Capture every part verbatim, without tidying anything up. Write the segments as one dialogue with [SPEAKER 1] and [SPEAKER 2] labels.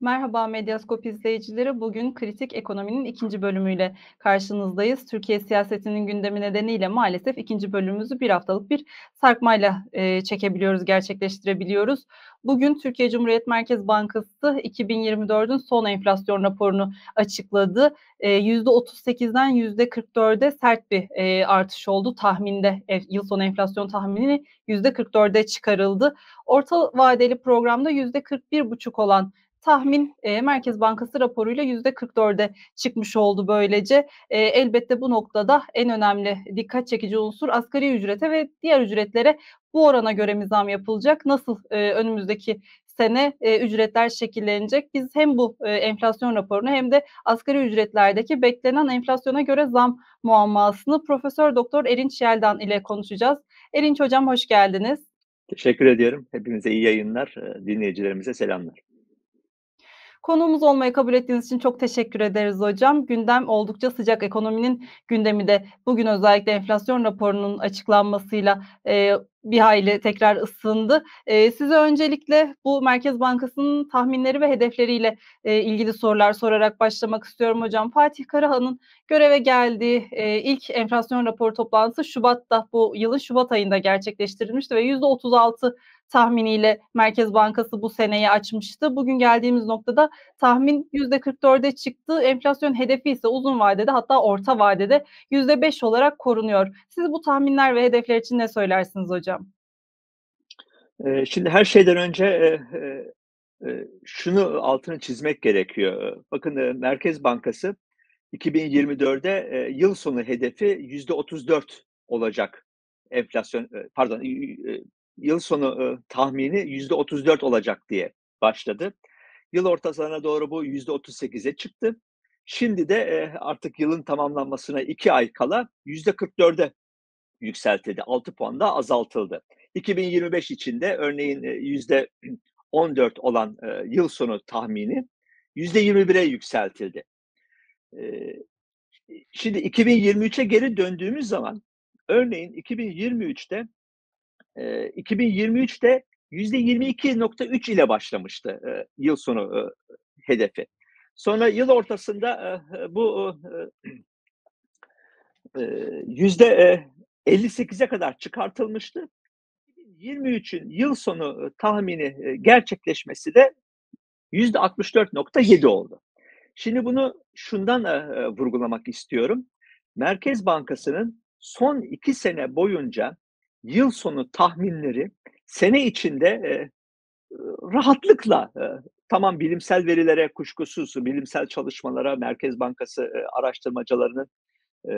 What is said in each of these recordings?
[SPEAKER 1] Merhaba Medyaskop izleyicileri. Bugün Kritik Ekonomi'nin ikinci bölümüyle karşınızdayız. Türkiye siyasetinin gündemi nedeniyle maalesef ikinci bölümümüzü bir haftalık bir sarkmayla e, çekebiliyoruz, gerçekleştirebiliyoruz. Bugün Türkiye Cumhuriyet Merkez Bankası iki bin yirmi dördün son enflasyon raporunu açıkladı. E, yüzde otuz sekizden yüzde kırk dörde sert bir e, artış oldu. Tahminde e, yıl sonu enflasyon tahmini yüzde kırk dörde çıkarıldı. Orta vadeli programda yüzde kırk bir buçuk olan tahmin e, Merkez Bankası raporuyla yüzde kırk dörde çıkmış oldu böylece. E, elbette bu noktada en önemli dikkat çekici unsur asgari ücrete ve diğer ücretlere bu orana göre mi zam yapılacak? Nasıl e, önümüzdeki sene e, ücretler şekillenecek? Biz hem bu e, enflasyon raporunu hem de asgari ücretlerdeki beklenen enflasyona göre zam muammasını Profesör Doktor Erinç Yeldan ile konuşacağız. Erinç Hocam hoş geldiniz.
[SPEAKER 2] Teşekkür ediyorum. Hepinize iyi yayınlar. Eee, dinleyicilerimize selamlar.
[SPEAKER 1] Konuğumuz olmayı kabul ettiğiniz için çok teşekkür ederiz hocam. Gündem oldukça sıcak. Ekonominin gündemi de bugün özellikle enflasyon raporunun açıklanmasıyla e, bir hayli tekrar ısındı. E, size öncelikle bu Merkez Bankası'nın tahminleri ve hedefleriyle e, ilgili sorular sorarak başlamak istiyorum hocam. Fatih Karahan'ın göreve geldiği e, ilk enflasyon raporu toplantısı Şubat'ta, bu yılın Şubat ayında gerçekleştirilmişti ve yüzde otuz altı tahminiyle Merkez Bankası bu seneyi açmıştı. Bugün geldiğimiz noktada tahmin yüzde kırk dörde çıktı. Enflasyon hedefi ise uzun vadede, hatta orta vadede yüzde beş olarak korunuyor. Siz bu tahminler ve hedefler için ne söylersiniz hocam?
[SPEAKER 2] Eee, şimdi her şeyden önce, eee, eee, eee, şunu altını çizmek gerekiyor. Bakın, eee, Merkez Bankası iki bin yirmi dörde eee, yıl sonu hedefi yüzde otuz dört olacak enflasyon, eee, pardon, eee, yıl sonu, eee, tahmini yüzde otuz dört olacak diye başladı. Yıl ortasına doğru bu yüzde otuz sekize çıktı. Şimdi de, eee, artık yılın tamamlanmasına iki ay kala yüzde kırk dörde yükseltildi. altı puan daha azaltıldı. iki bin yirmi beş için de örneğin, eee, yüzde on dört olan, eee, yıl sonu tahmini yüzde yirmi bire yükseltildi. Eee, şimdi iki bin yirmi üçe geri döndüğümüz zaman örneğin iki bin yirmi üçte, eee, iki bin yirmi üçte yüzde yirmi iki nokta üç ile başlamıştı, eee, yıl sonu, eee, hedefi. Sonra yıl ortasında, eee, bu, eee, eee, yüzde elli sekize kadar çıkartılmıştı. iki bin yirmi üçün yıl sonu tahmini e, gerçekleşmesi de yüzde altmış dört nokta yedi oldu. Şimdi bunu şundan e, vurgulamak istiyorum. Merkez Bankası'nın son iki sene boyunca yıl sonu tahminleri sene içinde e, rahatlıkla e, tamam bilimsel verilere kuşkusuz, bilimsel çalışmalara, Merkez Bankası e, araştırmacılarının e,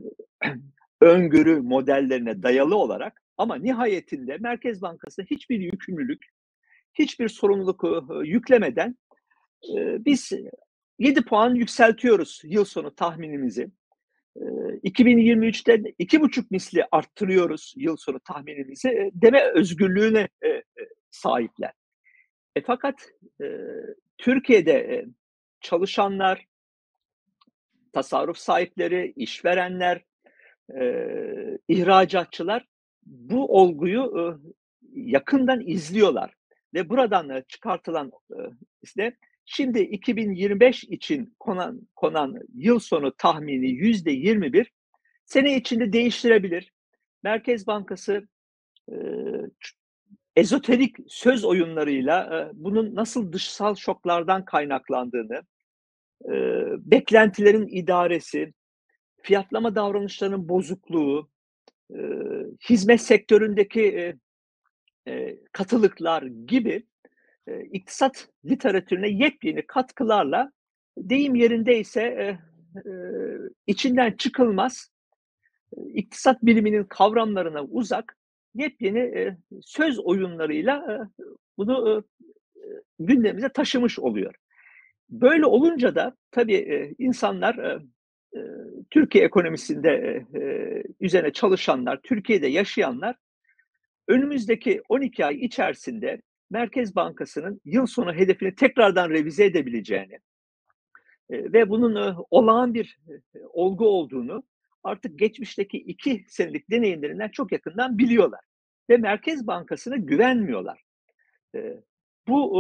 [SPEAKER 2] öngörü modellerine dayalı olarak ama nihayetinde Merkez Bankası hiçbir yükümlülük, hiçbir sorumluluk e, yüklemeden e, biz yedi puan yükseltiyoruz yıl sonu tahminimizi. E, iki bin yirmi üçte iki buçuk misli arttırıyoruz yıl sonu tahminimizi e, deme özgürlüğüne e, e, sahipler. E, fakat e, Türkiye'de e, çalışanlar, tasarruf sahipleri, işverenler, Eee, ihracatçılar bu olguyu, ııı, yakından izliyorlar ve buradan, eee, çıkartılan, ııı, işte, şimdi iki bin yirmi beş için konan konan yıl sonu tahmini yüzde yirmi bir sene içinde değiştirebilir. Merkez Bankası, eee, ç ezoterik söz oyunlarıyla, eee, bunun nasıl dışsal şoklardan kaynaklandığını, eee, beklentilerin idaresi, fiyatlama davranışlarının bozukluğu, Eee, hizmet sektöründeki, eee, eee, katılıklar gibi, eee, iktisat literatürüne yepyeni katkılarla deyim yerindeyse, eee, eee, içinden çıkılmaz, eee, iktisat biliminin kavramlarına uzak yepyeni, eee, söz oyunlarıyla, eee, bunu, ııı, gündemimize taşımış oluyor. Böyle olunca da tabii, eee, insanlar, eee, eee, Türkiye ekonomisinde, eee, üzerine çalışanlar, Türkiye'de yaşayanlar önümüzdeki on iki ay içerisinde Merkez Bankası'nın yıl sonu hedefini tekrardan revize edebileceğini, eee, ve bunun, ııı, olağan bir, eee, olgu olduğunu artık geçmişteki iki senelik deneyimlerinden çok yakından biliyorlar ve Merkez Bankası'na güvenmiyorlar. Eee, bu, uuu,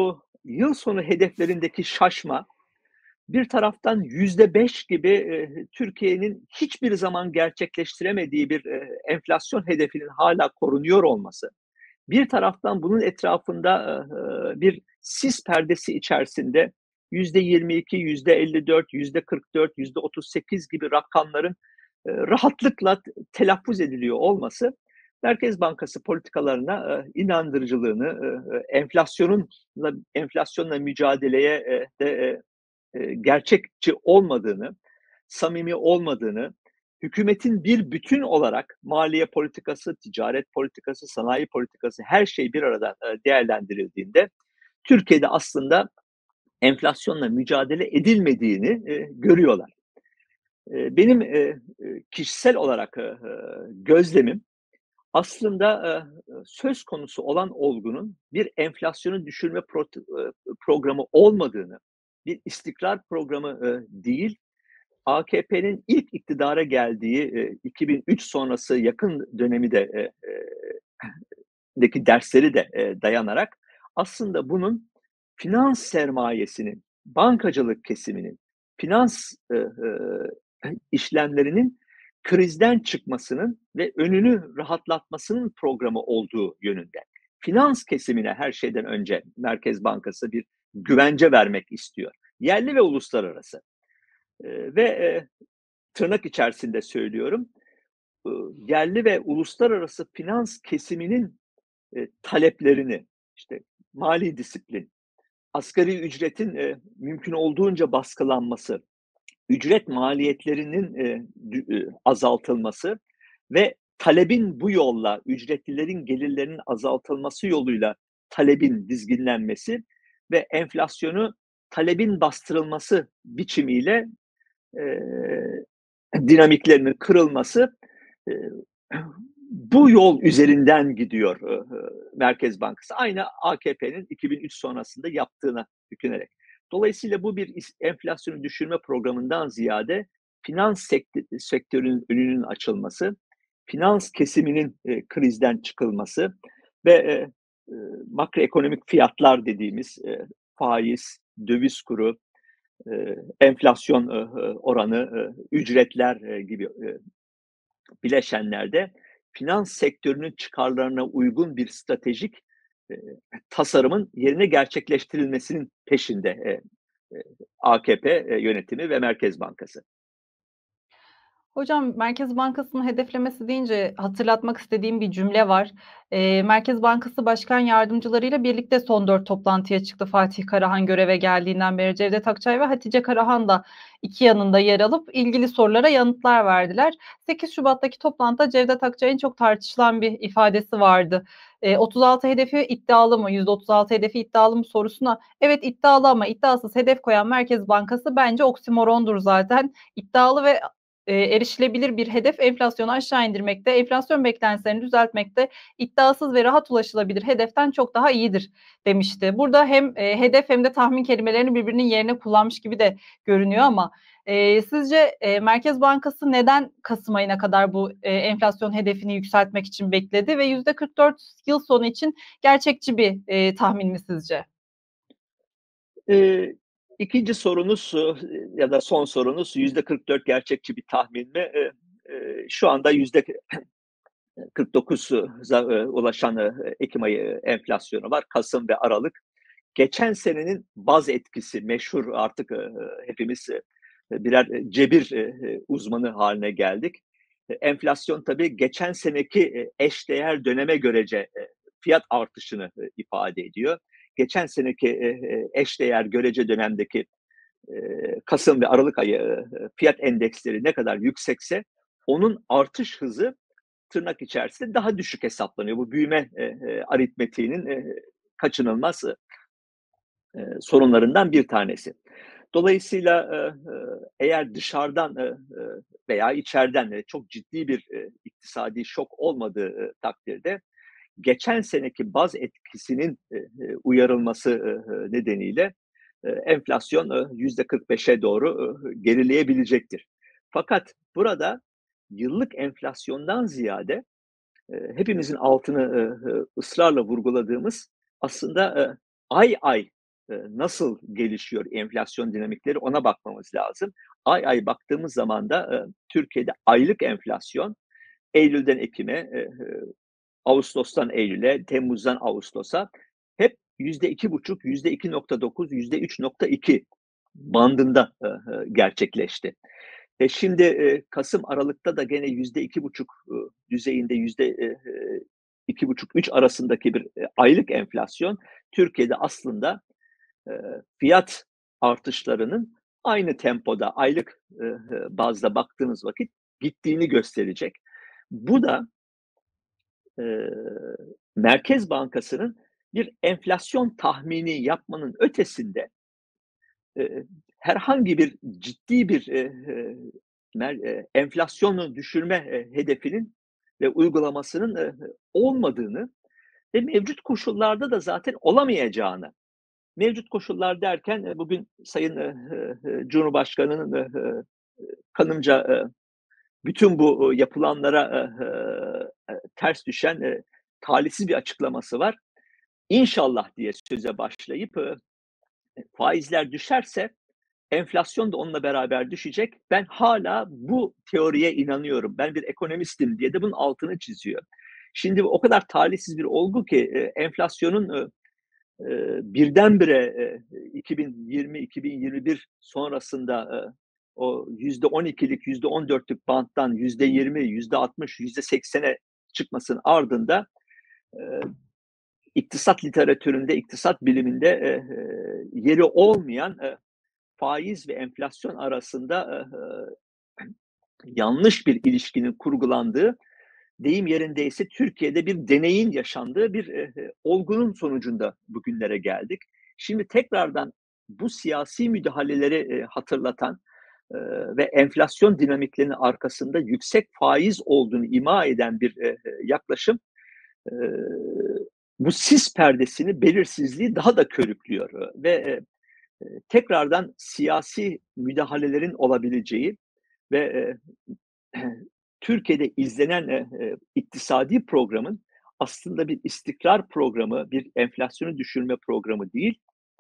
[SPEAKER 2] yıl sonu hedeflerindeki şaşma, bir taraftan yüzde beş gibi, eee, Türkiye'nin hiçbir zaman gerçekleştiremediği bir, eee, enflasyon hedefinin hâlâ korunuyor olması, bir taraftan bunun etrafında, eee, bir sis perdesi içerisinde yüzde yirmi iki, yüzde elli dört, yüzde kırk dört, yüzde otuz sekiz gibi rakamların, eee, rahatlıkla t telaffuz ediliyor olması, Merkez Bankası politikalarına, eee, inandırıcılığını, eee, enflasyonunla enflasyonla mücadeleye, eee, de, eee, eee, gerçekçi olmadığını, samimi olmadığını, hükümetin bir bütün olarak maliye politikası, ticaret politikası, sanayi politikası her şey bir arada, eee, değerlendirildiğinde Türkiye'de aslında enflasyonla mücadele edilmediğini, eee, görüyorlar. Eee, benim, eee, eee, kişisel olarak, eee, gözlemim aslında, eee, söz konusu olan olgunun bir enflasyonu düşürme prot eee, programı olmadığını, bir istikrar programı, eee, değil, A K P'nin ilk iktidara geldiği, eee, iki bin üç sonrası yakın dönemi de, eee, eee, deki dersleri de, eee, dayanarak aslında bunun finans sermayesinin, bankacılık kesiminin, finans, ııı, ııı, işlemlerinin krizden çıkmasının ve önünü rahatlatmasının programı olduğu yönünde. Finans kesimine her şeyden önce Merkez Bankası bir güvence vermek istiyor. Yerli ve uluslararası. Eee, ve, eee, tırnak içerisinde söylüyorum, ııı, yerli ve uluslararası finans kesiminin, eee, taleplerini, işte, mali disiplin, asgari ücretin, eee, mümkün olduğunca baskılanması, ücret maliyetlerinin, eee, dü eee, azaltılması ve talebin bu yolla, ücretlilerin gelirlerinin azaltılması yoluyla talebin dizginlenmesi ve enflasyonu talebin bastırılması biçimiyle, eee, dinamiklerinin kırılması, eee, bu yol üzerinden gidiyor, ııı, Merkez Bankası. Aynı A K P'nin iki bin üç sonrasında yaptığına düşünerek. Dolayısıyla bu bir is enflasyonu düşürme programından ziyade finans sektö sektörünün önünün açılması, finans kesiminin, eee, krizden çıkılması ve, eee, ııı, makroekonomik fiyatlar dediğimiz, eee, faiz, döviz kuru, eee, enflasyon, ııı, oranı, ııı, ücretler, eee, gibi, eee, bileşenlerde finans sektörünün çıkarlarına uygun bir stratejik, eee, tasarımın yerine gerçekleştirilmesinin peşinde, eee, eee, A K P, eee, yönetimi ve Merkez Bankası.
[SPEAKER 1] Hocam, Merkez Bankası'nın hedeflemesi deyince hatırlatmak istediğim bir cümle var. Eee, Merkez Bankası Başkan Yardımcılarıyla birlikte son dört toplantıya çıktı Fatih Karahan göreve geldiğinden beri. Cevdet Akçay ve Hatice Karahan da iki yanında yer alıp ilgili sorulara yanıtlar verdiler. sekiz Şubat'taki toplantıda Cevdet Akçay'ın çok tartışılan bir ifadesi vardı. Eee, otuz altı hedefi iddialı mı, yüzde otuz altı hedefi iddialı mı sorusuna, evet iddialı ama iddiasız hedef koyan Merkez Bankası bence oksimorondur zaten. İddialı ve Eee, erişilebilir bir hedef enflasyonu aşağı indirmekte, enflasyon beklentilerini düzeltmekte, iddiasız ve rahat ulaşılabilir hedeften çok daha iyidir demişti. Burada hem, eee, hedef hem de tahmin kelimelerini birbirinin yerine kullanmış gibi de görünüyor ama, eee, sizce, eee, Merkez Bankası neden kasım ayına kadar bu, eee, enflasyon hedefini yükseltmek için bekledi ve yüzde kırk dört yıl sonu için gerçekçi bir, eee, tahmin mi sizce?
[SPEAKER 2] Eee, ikinci sorunuz, ııı, ya da son sorunuz yüzde kırk dört gerçekçi bir tahmin mi? Eee, eee, şu anda yüzde kırk dokuza eee, ulaşan, eee, ekim ayı enflasyonu var. Kasım ve Aralık. Geçen senenin baz etkisi meşhur artık, eee, hepimiz, eee, birer, eee, cebir, eee, uzmanı haline geldik. E, enflasyon tabii geçen seneki, eee, eşdeğer döneme görece, eee, fiyat artışını, eee, ifade ediyor. Geçen seneki, eee, eee, eşdeğer görece dönemdeki, eee, kasım ve aralık ayı, eee, fiyat endeksleri ne kadar yüksekse onun artış hızı tırnak içerisinde daha düşük hesaplanıyor. Bu büyüme, eee, eee, aritmetiğinin, eee, kaçınılmaz, eee, sorunlarından bir tanesi. Dolayısıyla, eee, eee, eğer dışarıdan, eee, eee, veya içeriden, eee, çok ciddi bir, eee, iktisadi şok olmadığı, eee, takdirde geçen seneki baz etkisinin, eee, eee, uyarılması, eee, nedeniyle, eee, enflasyon, eee, yüzde kırk beşe doğru, eee, gerileyebilecektir. Fakat burada yıllık enflasyondan ziyade, eee, hepimizin altını, eee, eee, ısrarla vurguladığımız aslında, eee, ay ay eee, nasıl gelişiyor enflasyon dinamikleri ona bakmamız lazım. Ay ay baktığımız zaman da, eee, Türkiye'de aylık enflasyon Eylül'den Ekim'e, eee, Ağustos'tan Eylül'e, Temmuz'dan Ağustos'a hep yüzde iki buçuk, yüzde iki nokta dokuz, yüzde üç nokta iki bandında, eee, gerçekleşti. E, şimdi, eee, Kasım, Aralık'ta da gene yüzde iki buçuk ııı, düzeyinde yüzde, eee, iki buçuk üç arasındaki bir, eee, aylık enflasyon Türkiye'de aslında, eee, fiyat artışlarının aynı tempoda aylık, eee, bazda baktığınız vakit gittiğini gösterecek. Bu da eee, Merkez Bankası'nın bir enflasyon tahmini yapmanın ötesinde eee, herhangi bir ciddi bir, eee, mer eee, enflasyonu düşürme, eee, hedefinin ve uygulamasının, eee, olmadığını ve mevcut koşullarda da zaten olamayacağını, mevcut koşullar derken, eee, bugün Sayın, eee, eee, Cumhurbaşkanı'nın, eee, eee, kanımca, eee, bütün bu, ııı, yapılanlara, eee, eee, ters düşen, eee, talihsiz bir açıklaması var. İnşallah diye söze başlayıp, eee, faizler düşerse enflasyon da onunla beraber düşecek. Ben hâlâ bu teoriye inanıyorum. Ben bir ekonomistim diye de bunun altını çiziyor. Şimdi bu o kadar talihsiz bir olgu ki, eee, enflasyonun, eee, eee, birdenbire, eee, iki bin yirmi iki bin yirmi bir sonrasında, eee, o yüzde on ikilik, yüzde on dörtlük banttan yüzde yirmi, yüzde altmış, yüzde seksene çıkmasının ardında, eee, iktisat literatüründe, iktisat biliminde, eee, yeri olmayan, eee, faiz ve enflasyon arasında, eee, yanlış bir ilişkinin kurgulandığı, deyim yerindeyse Türkiye'de bir deneyin yaşandığı bir, eee, olgunun sonucunda bugünlere geldik. Şimdi tekrardan bu siyasi müdahaleleri, eee, hatırlatan, eee, ve enflasyon dinamiklerinin arkasında yüksek faiz olduğunu ima eden bir, eee, yaklaşım, eee, bu sis perdesini, belirsizliği daha da körüklüyor, eee, ve, eee, eee, tekrardan siyasi müdahalelerin olabileceği ve, eee, Türkiye'de izlenen, eee, eee, iktisadi programın aslında bir istikrar programı, bir enflasyonu düşürme programı değil,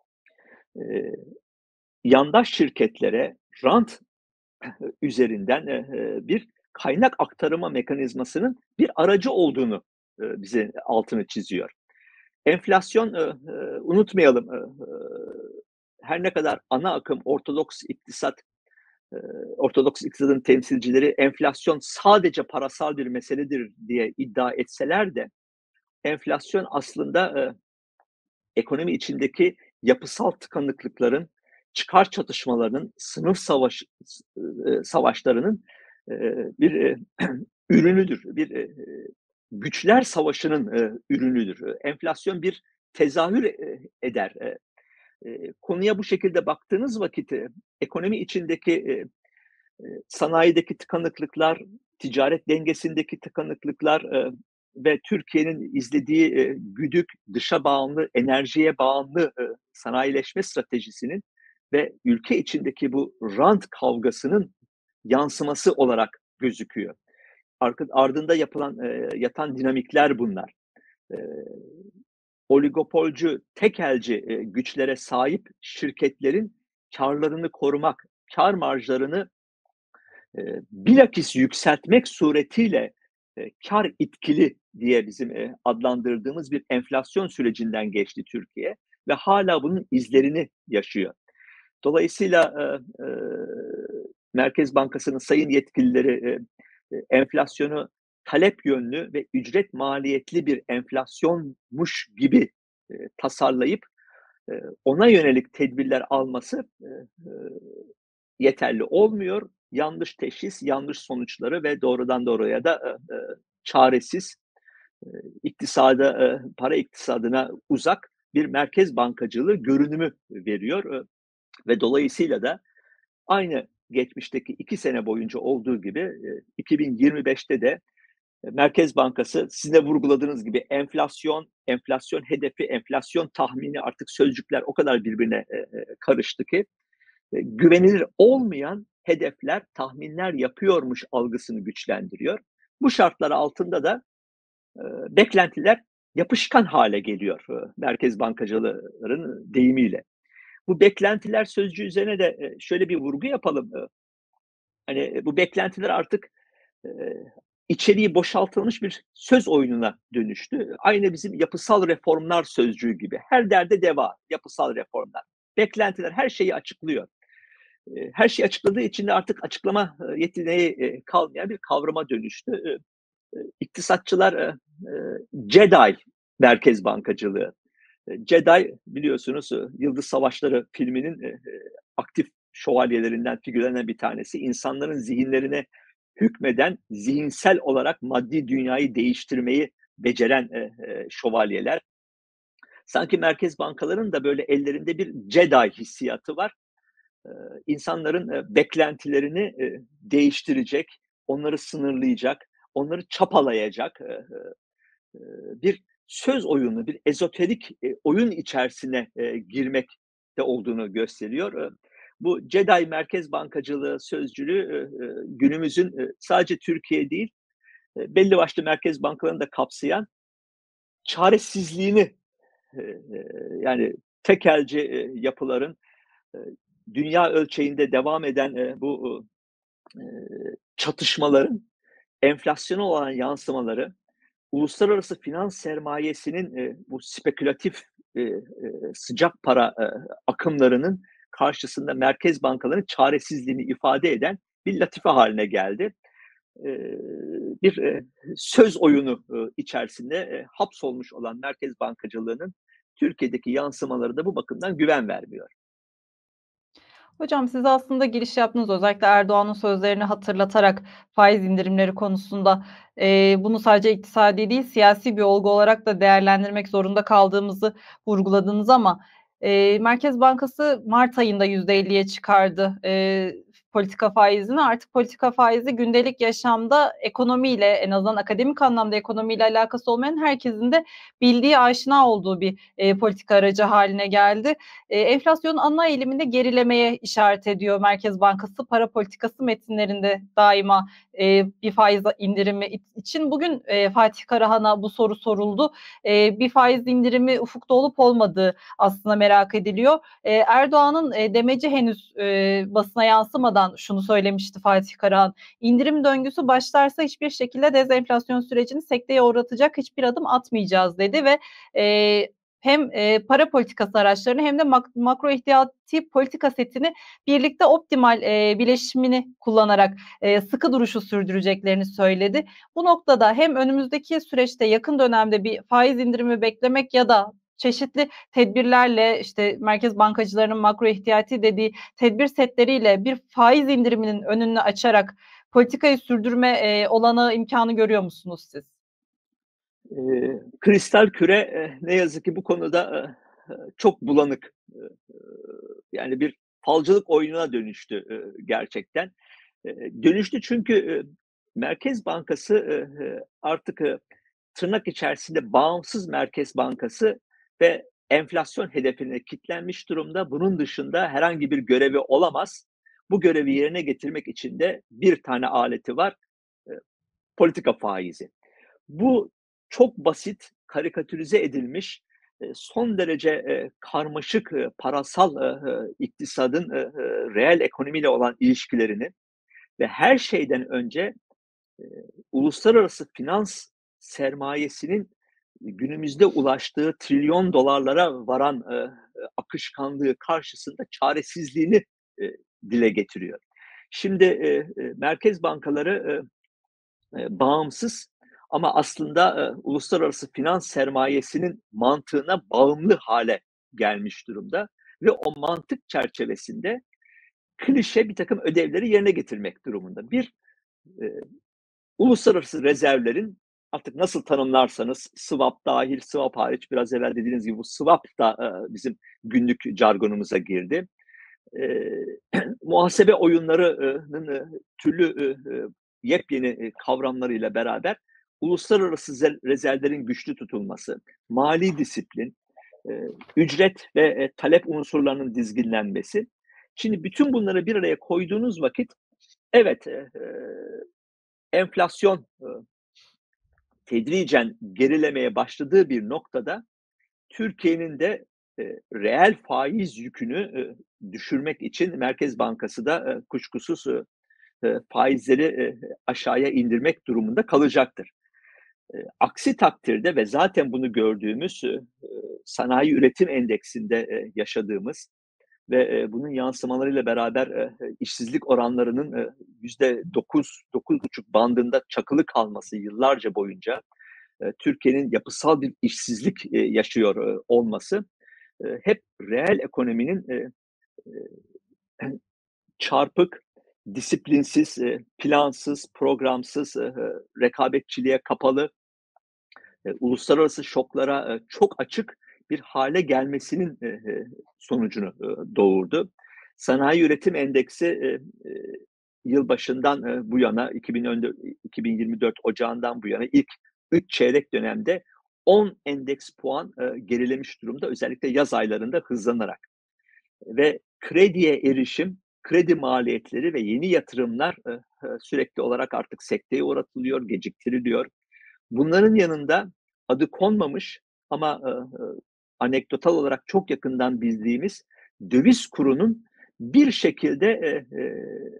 [SPEAKER 2] eee, yandaş şirketlere rant üzerinden, eee, bir kaynak aktarma mekanizmasının bir aracı olduğunu, eee, bize altını çiziyor. Enflasyon, eee, eee, unutmayalım, eee, her ne kadar ana akım ortodoks iktisat, eee, ortodoks iktisadın temsilcileri enflasyon sadece parasal bir meseledir diye iddia etseler de enflasyon aslında, eee, ekonomi içindeki yapısal tıkanıklıkların, çıkar çatışmalarının, sınıf savaşı s eee, savaşlarının, eee, bir, eee, ürünüdür. Bir, eee, güçler savaşının, eee, ürünüdür. Eee, enflasyon bir tezahür, eee, eder. Eee, eee, konuya bu şekilde baktığınız vakit, eee, ekonomi içindeki, eee, eee, sanayideki tıkanıklıklar, ticaret dengesindeki tıkanıklıklar, eee, ve Türkiye'nin izlediği, eee, güdük, dışa bağımlı, enerjiye bağımlı, eee, sanayileşme stratejisinin ve ülke içindeki bu rant kavgasının yansıması olarak gözüküyor. Arkad ardında yapılan, eee, yatan dinamikler bunlar. Eee, oligopolcu, tekelci, eee, güçlere sahip şirketlerin kârlarını korumak, kâr marjlarını, eee, bilakis yükseltmek suretiyle, eee, kâr itkili diye bizim, eee, adlandırdığımız bir enflasyon sürecinden geçti Türkiye ve hâlâ bunun izlerini yaşıyor. Dolayısıyla, eee, eee, Merkez Bankası'nın sayın yetkilileri, eee, eee, enflasyonu talep yönlü ve ücret maliyetli bir enflasyonmuş gibi, eee, tasarlayıp, eee, ona yönelik tedbirler alması, eee, eee, yeterli olmuyor. Yanlış teşhis, yanlış sonuçları ve doğrudan doğruya da, eee, eee, çaresiz, eee, iktisada, eee, para iktisadına uzak bir merkez bankacılığı görünümü veriyor, eee, ve dolayısıyla da aynı geçmişteki iki sene boyunca olduğu gibi, eee, iki bin yirmi beşte de, eee, Merkez Bankası sizin de vurguladığınız gibi enflasyon, enflasyon hedefi, enflasyon tahmini artık sözcükler o kadar birbirine, eee, eee, karıştı ki, eee, güvenilir olmayan hedefler, tahminler yapıyormuş algısını güçlendiriyor. Bu şartlar altında da, eee, beklentiler yapışkan hâle geliyor, eee, merkez bankacılarının deyimiyle. Bu beklentiler sözcüğü üzerine de, eee, şöyle bir vurgu yapalım. Eee, hani, bu beklentiler artık, eee, içeriği boşaltılmış bir söz oyununa dönüştü. Aynı bizim yapısal reformlar sözcüğü gibi. Her derde deva, yapısal reformlar. Beklentiler her şeyi açıklıyor. Eee, her şeyi açıkladığı için de artık açıklama, eee, yeteneği, eee, kalmayan bir kavrama dönüştü. Eee, eee, iktisatçılar, eee, eee, Jedi merkez bankacılığı. Eee, Jedi biliyorsunuz, eee, Yıldız Savaşları filminin, eee, aktif şövalyelerinden, figürlerinden bir tanesi. İnsanların zihinlerine hükmeden, zihinsel olarak maddi dünyayı değiştirmeyi beceren, eee, eee, şövalyeler. Sanki merkez bankaların da böyle ellerinde bir Jedi hissiyatı var. Eee, insanların, eee, beklentilerini, eee, değiştirecek, onları sınırlayacak, onları çapalayacak, eee, eee, bir söz oyunu, bir ezoterik, eee, oyun içerisine, eee, girmekte olduğunu gösteriyor. Eee, bu Jedi merkez bankacılığı sözcüğü, eee, eee, günümüzün, eee, sadece Türkiye değil, eee, belli başlı merkez bankalarını da kapsayan çaresizliğini, eee, yani tekelci, eee, yapıların, eee, dünya ölçeğinde devam eden, eee, bu, eee, çatışmaların enflasyona olan yansımaları, uluslararası finans sermayesinin, eee, bu spekülatif, eee, eee, sıcak para, eee, akımlarının karşısında merkez bankalarının çaresizliğini ifade eden bir latife haline geldi. Eee, bir, eee, söz oyunu, ııı, içerisinde, eee, hapsolmuş olan merkez bankacılığının Türkiye'deki yansımaları da bu bakımdan güven vermiyor.
[SPEAKER 1] Hocam siz aslında giriş yaptınız. Özellikle Erdoğan'ın sözlerini hatırlatarak faiz indirimleri konusunda, eee, bunu sadece iktisadi değil, siyasi bir olgu olarak da değerlendirmek zorunda kaldığımızı vurguladınız ama, eee, Merkez Bankası mart ayında yüzde elliye çıkardı, eee, politika faizini. Artık politika faizi gündelik yaşamda ekonomiyle, en azından akademik anlamda ekonomiyle alakası olmayan herkesin de bildiği, aşina olduğu bir, eee, politika aracı haline geldi. Eee, enflasyonun ana eğiliminde gerilemeye işaret ediyor Merkez Bankası para politikası metinlerinde daima, eee, bir faiz indirimi için. Bugün, eee, Fatih Karahan'a bu soru soruldu. Eee, bir faiz indirimi ufukta olup olmadığı aslında merak ediliyor. Eee, Erdoğan'ın, eee, demeci henüz, eee, basına yansımadan şunu söylemişti Fatih Karahan, "İndirim döngüsü başlarsa hiçbir şekilde dezenflasyon sürecini sekteye uğratacak hiçbir adım atmayacağız." dedi ve, eee, hem, eee, para politikası araçlarını hem de mak makro ihtiyati politika setini birlikte optimal, eee, bileşimini kullanarak, eee, sıkı duruşu sürdüreceklerini söyledi. Bu noktada hem önümüzdeki süreçte yakın dönemde bir faiz indirimi beklemek ya da çeşitli tedbirlerle, işte, merkez bankacılarının makro ihtiyati dediği tedbir setleriyle bir faiz indiriminin önünü açarak politikayı sürdürme, eee, olanağı, imkânı görüyor musunuz siz?
[SPEAKER 2] Eee, kristal küre, eee, ne yazık ki bu konuda, eee, çok bulanık. Eee, yani bir falcılık oyununa dönüştü, eee, gerçekten. Eee, dönüştü çünkü, eee, Merkez Bankası, eee, artık, eee, tırnak içerisinde bağımsız merkez bankası ve enflasyon hedefine kilitlenmiş durumda. Bunun dışında herhangi bir görevi olamaz. Bu görevi yerine getirmek için de bir tane aleti var, eee, politika faizi. Bu çok basit, karikatürize edilmiş, eee, son derece, eee, karmaşık, eee, parasal, eee, iktisadın, eee, reel ekonomiyle olan ilişkilerini ve her şeyden önce, eee, uluslararası finans sermayesinin günümüzde ulaştığı trilyon dolarlara varan, eee, akışkanlığı karşısında çaresizliğini, eee, dile getiriyor. Şimdi, eee, eee, merkez bankaları, eee, eee, bağımsız ama aslında, eee, uluslararası finans sermayesinin mantığına bağımlı hale gelmiş durumda ve o mantık çerçevesinde klişe birtakım ödevleri yerine getirmek durumunda. Bir, eee, uluslararası rezervlerin artık nasıl tanımlarsanız swap dâhil, swap hariç biraz evvel dediğiniz gibi bu swap da, eee, bizim günlük jargonumuza girdi. Eee, muhasebe oyunları türlü, eee, yepyeni, eee, kavramlarıyla beraber uluslararası zel rezervlerin güçlü tutulması, mali disiplin, eee, ücret ve, eee, talep unsurlarının dizginlenmesi. Şimdi bütün bunları bir araya koyduğunuz vakit evet, eee, enflasyon, ııı, tedricen gerilemeye başladığı bir noktada Türkiye'nin de eee, reel faiz yükünü, eee, düşürmek için Merkez Bankası da, eee, kuşkusuz, ııı, eee, faizleri, eee, aşağıya indirmek durumunda kalacaktır. Eee, aksi takdirde ve zaten bunu gördüğümüz, ııı, sanayi üretim endeksinde, eee, yaşadığımız ve, eee, bunun yansımalarıyla beraber, eee, işsizlik oranlarının, eee, yüzde dokuz dokuz buçuk bandında çakılı kalması yıllarca boyunca, eee, Türkiye'nin yapısal bir işsizlik, eee, yaşıyor, eee, olması, eee, hep reel ekonominin, eee, eee, çarpık, disiplinsiz, eee, plansız, programsız, eee, rekabetçiliğe kapalı, eee, uluslararası şoklara, eee, çok açık bir hale gelmesinin, eee, sonucunu, ııı, doğurdu. Sanayi Üretim Endeksi, eee, eee, yılbaşından, eee, bu yana iki bin on dört iki bin yirmi dört ocağından bu yana ilk üç çeyrek dönemde on endeks puan, eee, gerilemiş durumda, özellikle yaz aylarında hızlanarak ve krediye erişim, kredi maliyetleri ve yeni yatırımlar, eee, sürekli olarak artık sekteye uğratılıyor, geciktiriliyor. Bunların yanında adı konmamış ama, ııı, ııı, anekdotal olarak çok yakından bildiğimiz döviz kurunun bir şekilde, eee, eee,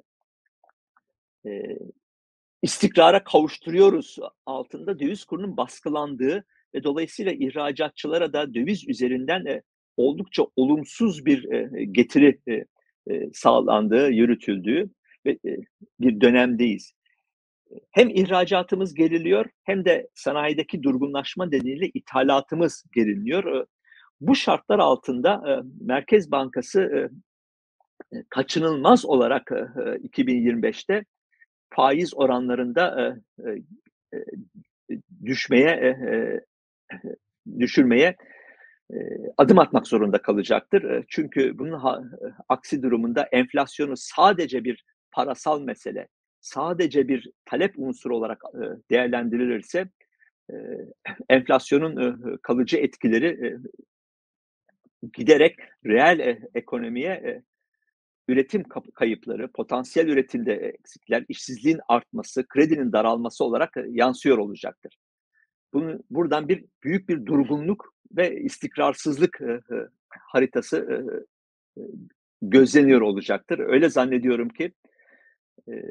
[SPEAKER 2] eee, istikrara kavuşturuyoruz altında döviz kurunun baskılandığı ve dolayısıyla ihracatçılara da döviz üzerinden, eee, oldukça olumsuz bir, eee, getiri, eee, eee, sağlandığı, yürütüldüğü ve, eee, bir dönemdeyiz. Hem ihracatımız geriliyor hem de sanayideki durgunlaşma nedeniyle ithalatımız geriliyor. Iıı, bu şartlar altında, eee, Merkez Bankası, eee, eee, kaçınılmaz olarak, eee, iki bin yirmi beşte faiz oranlarında, eee, eee, eee, düşmeye, eee, düşürmeye, eee, adım atmak zorunda kalacaktır. Eee, çünkü bunun ha aksi durumunda enflasyonu sadece bir parasal mesele, sadece bir talep unsuru olarak, eee, değerlendirilirse, eee, enflasyonun, ııı, kalıcı etkileri, eee, giderek reel, eee, ekonomiye, eee, üretim kap kayıpları, potansiyel üretimde eksikler, işsizliğin artması, kredinin daralması olarak, eee, yansıyor olacaktır. Bunu buradan bir büyük bir durgunluk ve istikrarsızlık, eee, eee, haritası, eee, eee, gözleniyor olacaktır. Öyle zannediyorum ki, eee,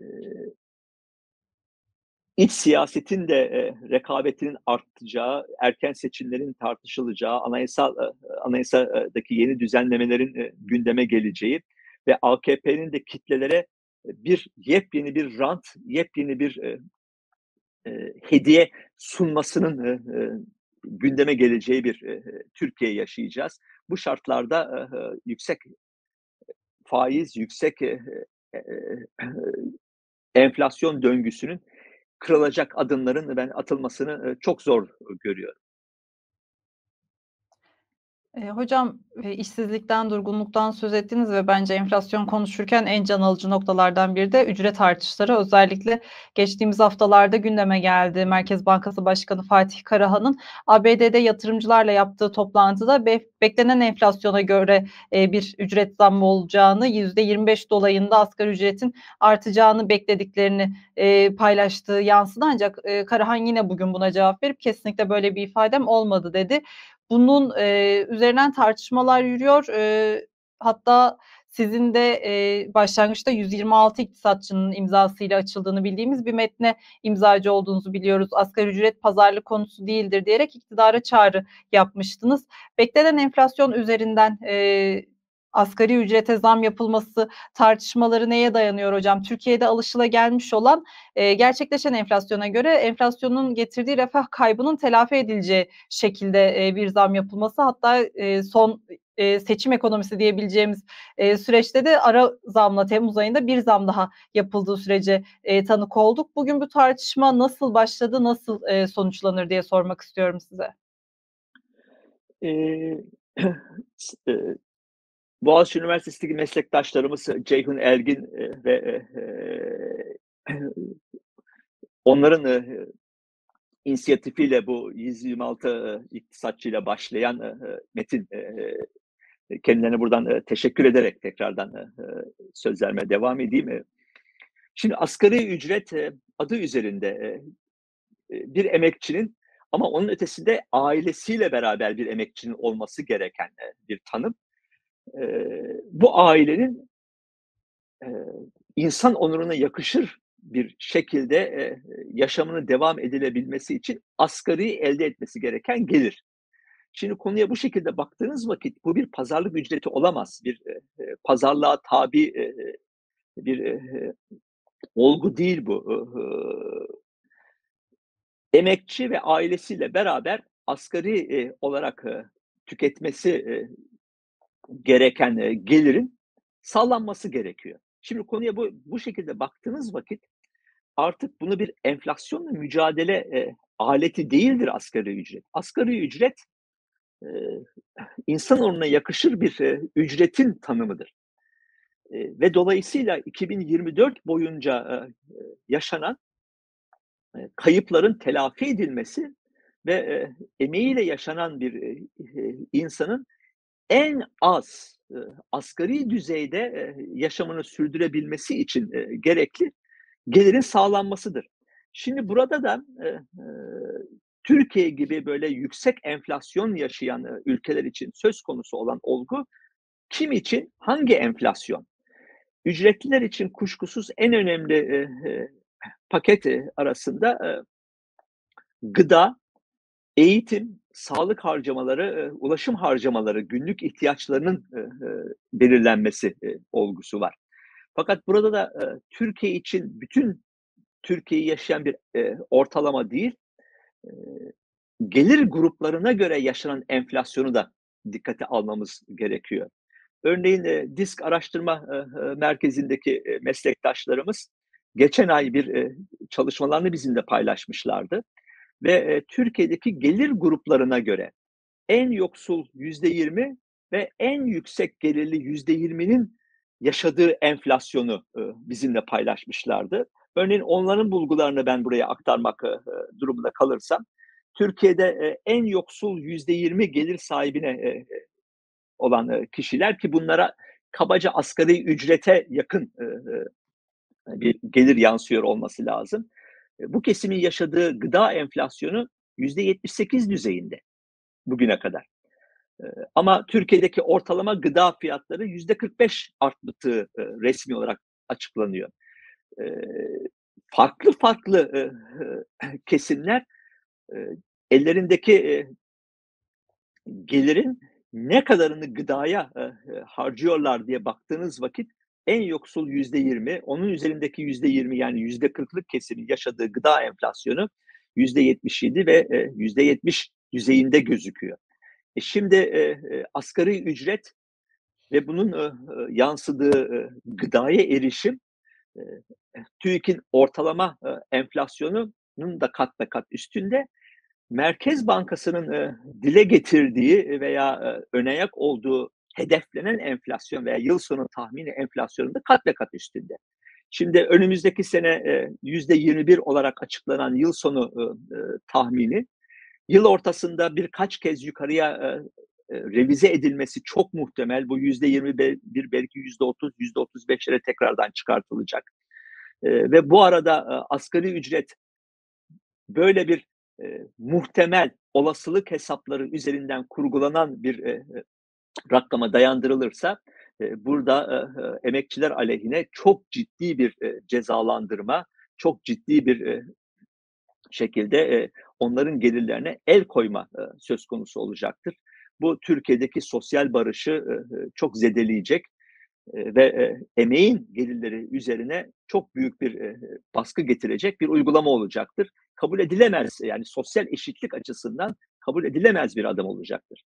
[SPEAKER 2] iç siyasetin de, eee, rekabetinin artacağı, erken seçimlerin tartışılacağı, anayasal eee, anayasadaki yeni düzenlemelerin, eee, gündeme geleceği ve A K P'nin de kitlelere bir yepyeni bir rant, yepyeni bir, eee, eee, hediye sunmasının, eee, eee, gündeme geleceği bir, eee, Türkiye yaşayacağız. Bu şartlarda, eee, yüksek faiz, yüksek, eee, eee, enflasyon döngüsünün kırılacak adımların ben atılmasını, eee, çok zor görüyorum.
[SPEAKER 1] Eee, hocam, eee, işsizlikten, durgunluktan söz ettiniz ve bence enflasyon konuşurken en can alıcı noktalardan biri de ücret artışları. Özellikle geçtiğimiz haftalarda gündeme geldi. Merkez Bankası Başkanı Fatih Karahan'ın A B D'de yatırımcılarla yaptığı toplantıda be beklenen enflasyona göre, eee, bir ücret zammı olacağını, yüzde yirmi beş dolayında asgari ücretin artacağını beklediklerini, eee, paylaştığı yansıdı. Ancak, eee, Karahan yine bugün buna cevap verip "Kesinlikle böyle bir ifadem olmadı." dedi. Bunun, eee, üzerinden tartışmalar yürüyor. Eee, hatta sizin de, eee, başlangıçta yüz yirmi altı iktisatçının imzasıyla açıldığını bildiğimiz bir metne imzacı olduğunuzu biliyoruz. "Asgari ücret pazarlık konusu değildir." diyerek iktidara çağrı yapmıştınız. Beklenen enflasyon üzerinden, eee, asgari ücrete zam yapılması tartışmaları neye dayanıyor hocam? Türkiye'de alışılagelmiş olan, eee, gerçekleşen enflasyona göre enflasyonun getirdiği refah kaybının telafi edileceği şekilde, eee, bir zam yapılması. Hatta, eee, son, eee, seçim ekonomisi diyebileceğimiz, eee, süreçte de ara zamla temmuz ayında bir zam daha yapıldığı sürece, eee, tanık olduk. Bugün bu tartışma nasıl başladı, nasıl, eee, sonuçlanır diye sormak istiyorum size.
[SPEAKER 2] Eee, s eee, Boğaziçi Üniversitesi'ndeki meslektaşlarımız Ceyhun Ergin, eee, ve, eee, onların, eee, inisiyatifiyle bu yüz yirmi altı, eee, iktisatçıyla başlayan, eee, metin, eee, kendilerine buradan, eee, teşekkür ederek tekrardan, eee, söz vermeye devam edeyim. Eee, şimdi asgari ücret, eee, adı üzerinde, eee, bir emekçinin Ama onun ötesinde ailesiyle beraber bir emekçinin olması gereken, eee, bir tanım. Eee, bu ailenin, eee, insan onuruna yakışır bir şekilde, eee, yaşamını devam edilebilmesi için asgari elde etmesi gereken gelir. Şimdi konuya bu şekilde baktığınız vakit bu bir pazarlık ücreti olamaz. Bir, eee, eee, pazarlığa tabi, eee, bir, eee, olgu değil bu. Iıı, emekçi ve ailesiyle beraber asgari, eee, olarak, eee, tüketmesi, eee, gereken, eee, gelirin sağlanması gerekiyor. Şimdi konuya bu bu şekilde baktığınız vakit artık bunu bir enflasyonla mücadele, eee, aleti değildir asgari ücret. Asgari ücret, eee, insan onuruna yakışır bir, eee, ücretin tanımıdır. Eee, ve dolayısıyla iki bin yirmi dört boyunca, eee, yaşanan, eee, kayıpların telafi edilmesi ve, eee, emeğiyle yaşanan bir, eee, insanın en az, ııı, asgari düzeyde, eee, yaşamını sürdürebilmesi için, eee, gerekli gelirin sağlanmasıdır. Şimdi burada da, eee, Türkiye gibi böyle yüksek enflasyon yaşayan, eee, ülkeler için söz konusu olan olgu, kim için hangi enflasyon? Ücretliler için kuşkusuz en önemli, eee, paket, eee, arasında, eee, gıda, eğitim, sağlık harcamaları, eee, ulaşım harcamaları, günlük ihtiyaçlarının, eee, belirlenmesi, eee, olgusu var. Fakat burada da, eee, Türkiye için bütün Türkiye'yi yaşayan bir, eee, ortalama değil, eee, gelir gruplarına göre yaşanan enflasyonu da dikkate almamız gerekiyor. Örneğin, eee, DİSK Araştırma, eee, eee, Merkezi'ndeki, eee, meslektaşlarımız geçen ay bir, eee, çalışmalarını bizimle paylaşmışlardı ve, eee, Türkiye'deki gelir gruplarına göre en yoksul yüzde yirmi ve en yüksek gelirli yüzde yirminin yaşadığı enflasyonu, ııı, bizimle paylaşmışlardı. Örneğin onların bulgularını ben buraya aktarmak, ııı, durumunda kalırsam, Türkiye'de, eee, en yoksul yüzde yirmi gelir sahibine, eee, olan, eee, kişiler ki bunlara kabaca asgari ücrete yakın, ııı, bir gelir yansıyor olması lazım. Eee, bu kesimin yaşadığı gıda enflasyonu yüzde yetmiş sekiz düzeyinde bugüne kadar. Eee, ama Türkiye'deki ortalama gıda fiyatları yüzde kırk beş arttığı, ııı, resmî olarak açıklanıyor. Eee, farklı farklı, ııı, kesimler, eee, ellerindeki, eee, gelirin ne kadarını gıdaya, eee, harcıyorlar diye baktığınız vakit en yoksul yüzde yirmi, onun üzerindeki yüzde yirmi yani yüzde kırklık kesimin yaşadığı gıda enflasyonu yüzde yetmiş yedi ve, eee, yüzde yetmiş düzeyinde gözüküyor. E, şimdi, eee, eee, asgari ücret ve bunun, ııı, ııı, yansıdığı, ııı, gıdaya erişim, eee, TÜİK'in ortalama, eee, enflasyonunun da kat be kat üstünde. Merkez Bankası'nın, eee, dile getirdiği veya, eee, önayak olduğu hedeflenen enflasyon veya yıl sonu tahmini enflasyonun da kat be kat üstünde. Şimdi önümüzdeki sene, eee, yüzde yirmi bir olarak açıklanan yıl sonu, ııı, ııı, tahmini, yıl ortasında birkaç kez yukarıya, eee, eee, revize edilmesi çok muhtemel. Bu yüzde yirmi bir belki yüzde otuz, yüzde otuz beşlere tekrardan çıkartılacak. Eee, ve bu arada, eee, asgari ücret böyle bir, eee, muhtemel olasılık hesapları üzerinden kurgulanan bir, eee, rakama dayandırılırsa, eee, burada, eee, eee, emekçiler aleyhine çok ciddi bir, eee, cezalandırma, çok ciddi bir, eee, şekilde, eee, onların gelirlerine el koyma, eee, söz konusu olacaktır. Bu Türkiye'deki sosyal barışı, eee, eee, çok zedeleyecek, eee, ve, eee, emeğin gelirleri üzerine çok büyük bir, eee, baskı getirecek bir uygulama olacaktır. Kabul edilemez, yani sosyal eşitlik açısından kabul edilemez bir adım olacaktır.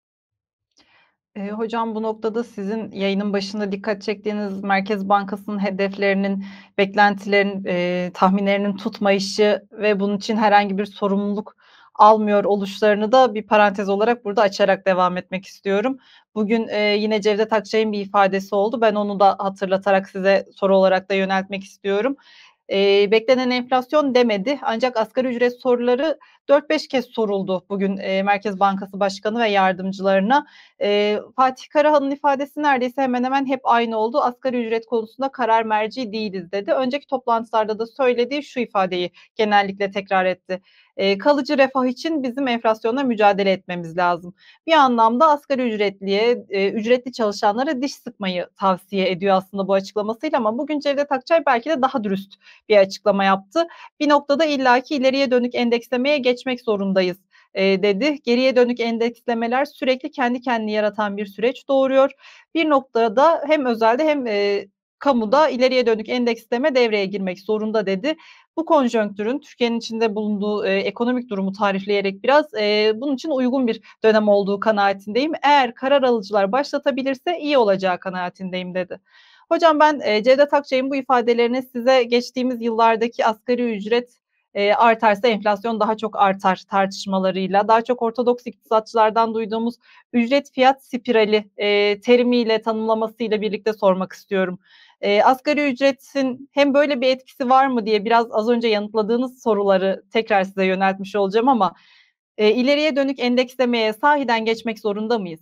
[SPEAKER 1] Eee, hocam bu noktada sizin yayının başında dikkat çektiğiniz Merkez Bankası'nın hedeflerinin, beklentilerin, eee, tahminlerinin tutmayışı ve bunun için herhangi bir sorumluluk almıyor oluşlarını da bir parantez olarak burada açarak devam etmek istiyorum. Bugün, eee, yine Cevdet Akçay'ın bir ifadesi oldu. Ben onu da hatırlatarak size soru olarak da yöneltmek istiyorum. Eee, beklenen enflasyon demedi ancak asgari ücret soruları dört beş kez soruldu bugün, eee, Merkez Bankası Başkanı ve yardımcılarına. Eee, Fatih Karahan'ın ifadesi neredeyse hemen hemen hep aynı oldu. "Asgari ücret konusunda karar merci değiliz." dedi. Önceki toplantılarda da söylediği şu ifadeyi genellikle tekrar etti. Eee, kalıcı refah için bizim enflasyonla mücadele etmemiz lazım. Bir anlamda asgari ücretliye, eee, ücretli çalışanlara diş sıkmayı tavsiye ediyor aslında bu açıklamasıyla ama bugün Cevdet Akçay belki de daha dürüst bir açıklama yaptı. Bir noktada illaki ileriye dönük endekslemeye geçmek zorundayız, eee, dedi. Geriye dönük endekslemeler sürekli kendi kendini yaratan bir süreç doğuruyor. Bir noktada hem özelde hem, eee, kamuda ileriye dönük endeksleme devreye girmek zorunda dedi. Bu konjonktürün Türkiye'nin içinde bulunduğu, eee, ekonomik durumu tarifleyerek biraz, eee, bunun için uygun bir dönem olduğu kanaatindeyim. Eğer karar alıcılar başlatabilirse iyi olacağı kanaatindeyim dedi. Hocam ben, eee, Cevdet Akçay'ın bu ifadelerini size geçtiğimiz yıllardaki asgari ücret, eee, artarsa enflasyon daha çok artar tartışmalarıyla, daha çok ortodoks iktisatçılardan duyduğumuz ücret fiyat spirali, eee, terimiyle, tanımlamasıyla birlikte sormak istiyorum. Eee, asgari ücretin hem böyle bir etkisi var mı diye biraz az önce yanıtladığınız soruları tekrar size yöneltmiş olacağım ama, eee, ileriye dönük endekslemeye sahiden geçmek zorunda mıyız?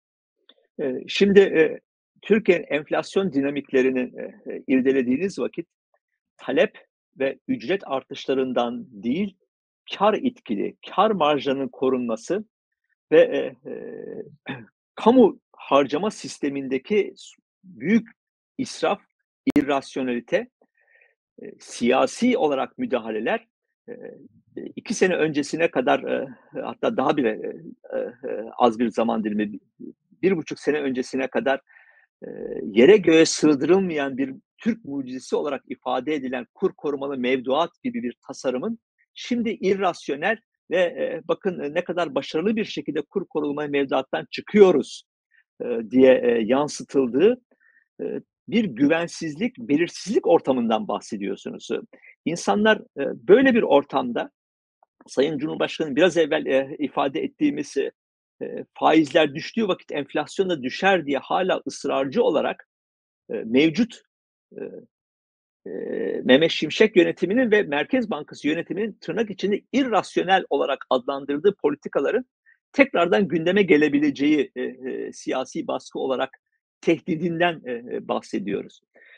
[SPEAKER 2] Eee, şimdi, eee, Türkiye'nin enflasyon dinamiklerini, eee, irdelediğiniz vakit talep ve ücret artışlarından değil, kâr itkili, kâr marjlarının korunması ve, eee, kamu harcama sistemindeki s büyük israf, irrasyonelite, eee, siyasi olarak müdahaleler, eee, iki sene öncesine kadar, eee, hatta daha bile, eee, eee, az bir zaman dilimi, bi bir buçuk sene öncesine kadar, eee, yere göğe sığdırılmayan bir Türk mucizesi olarak ifade edilen kur korumalı mevduat gibi bir tasarımın şimdi irrasyonel ve, eee, bakın, eee, ne kadar başarılı bir şekilde kur korumalı mevduattan çıkıyoruz, eee, diye, eee, yansıtıldığı, eee, bir güvensizlik, belirsizlik ortamından bahsediyorsunuz. Iıı, insanlar, eee, böyle bir ortamda Sayın Cumhurbaşkanı'nın biraz evvel, eee, ifade ettiğimiz, eee, eee, faizler düştüğü vakit enflasyon da düşer diye hâlâ ısrarcı olarak, eee, mevcut, eee, eee, Mehmet Şimşek yönetiminin ve Merkez Bankası yönetiminin tırnak içinde irrasyonel olarak adlandırdığı politikaların tekrardan gündeme gelebileceği, eee, eee, siyasi baskı olarak tehdidinden, eee, bahsediyoruz.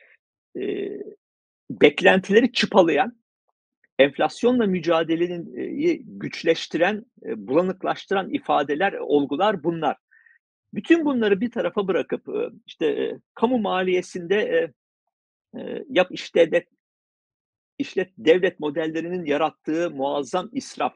[SPEAKER 2] Eee, beklentileri çıpalayan, enflasyonla mücadelenin eee, güçleştiren, eee, bulanıklaştıran ifadeler, olgular bunlar. Bütün bunları bir tarafa bırakıp, ııı, işte, eee, kamu maliyesinde, eee, eee, yap işte de işlet devlet modellerinin yarattığı muazzam israf,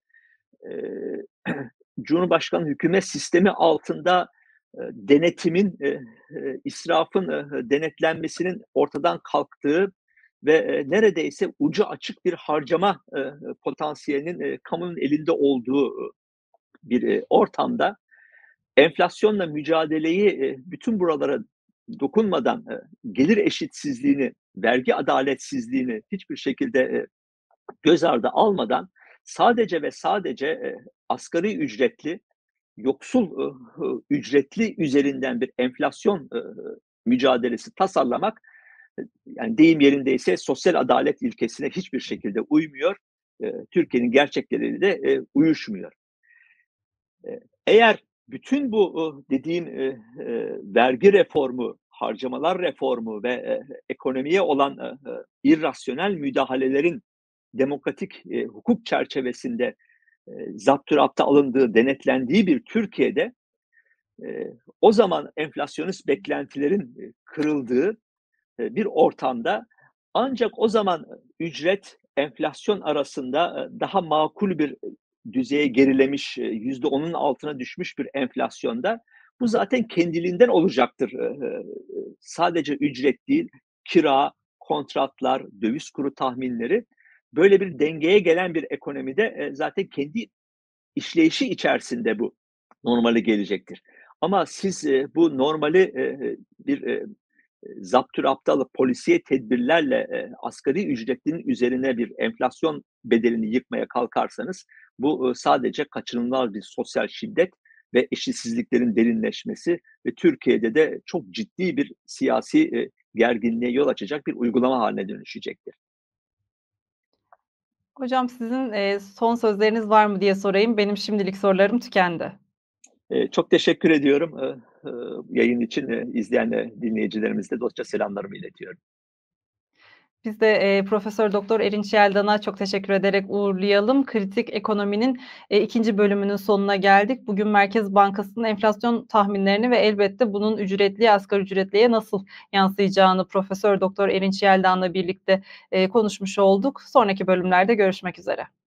[SPEAKER 2] eee, Cumhurbaşkanı hükümet sistemi altında, eee, denetimin, eee, eee, israfın, eee, denetlenmesinin ortadan kalktığı ve, eee, neredeyse ucu açık bir harcama, eee, potansiyelinin, eee, kamunun elinde olduğu, ııı, bir, eee, ortamda enflasyonla mücadeleyi, eee, bütün buralara dokunmadan, eee, gelir eşitsizliğini, vergi adaletsizliğini hiçbir şekilde, eee, göz ardı almadan sadece ve sadece, eee, asgari ücretli, yoksul, ııı, hı ücretli üzerinden bir enflasyon, ııı, mücadelesi tasarlamak, ı yani deyim yerindeyse sosyal adalet ilkesine hiçbir şekilde uymuyor. Eee, Türkiye'nin gerçekleriyle de, eee, uyuşmuyor. Eee, eğer bütün bu, ııı, dediğim, eee, eee, vergi reformu, harcamalar reformu ve, eee, ekonomiye olan, eee, eee, irrasyonel müdahalelerin demokratik, eee, hukuk çerçevesinde, eee, zapturapt alındığı, denetlendiği bir Türkiye'de, eee, o zaman enflasyonist beklentilerin, eee, kırıldığı, eee, bir ortamda ancak o zaman ücret, enflasyon arasında, eee, daha makul bir düzeye gerilemiş, eee, yüzde onun altına düşmüş bir enflasyonda bu zaten kendiliğinden olacaktır. Eee, eee, sadece ücret değil, kira, kontratlar, döviz kuru tahminleri böyle bir dengeye gelen bir ekonomide, eee, zaten kendi işleyişi içerisinde bu normale gelecektir. Ama siz, eee, bu normali, eee, bir, eee, zapturapt polisiye tedbirlerle, eee, asgari ücretlinin üzerine bir enflasyon bedelini yıkmaya kalkarsanız bu, ııı, sadece kaçınılmaz bir sosyal şiddet ve eşitsizliklerin derinleşmesi ve Türkiye'de de çok ciddi bir siyasi, eee, gerginliğe yol açacak bir uygulama hâline dönüşecektir.
[SPEAKER 1] Hocam sizin, eee, son sözleriniz var mı diye sorayım. Benim şimdilik sorularım tükendi.
[SPEAKER 2] Eee, çok teşekkür ediyorum, ııı, ııı, yayın için. Eee, izleyen, eee, dinleyicilerimize de dostça selamlarımı iletiyorum.
[SPEAKER 1] Biz de, eee, Profesör Doktor Erinç Yeldan'a çok teşekkür ederek uğurlayalım. Kritik Ekonomi'nin, eee, ikinci bölümünün sonuna geldik. Bugün Merkez Bankası'nın enflasyon tahminlerini ve elbette bunun ücretliye, asgari ücretliye nasıl yansıyacağını Profesör Doktor Erinç Yeldan'la birlikte, eee, konuşmuş olduk. Sonraki bölümlerde görüşmek üzere.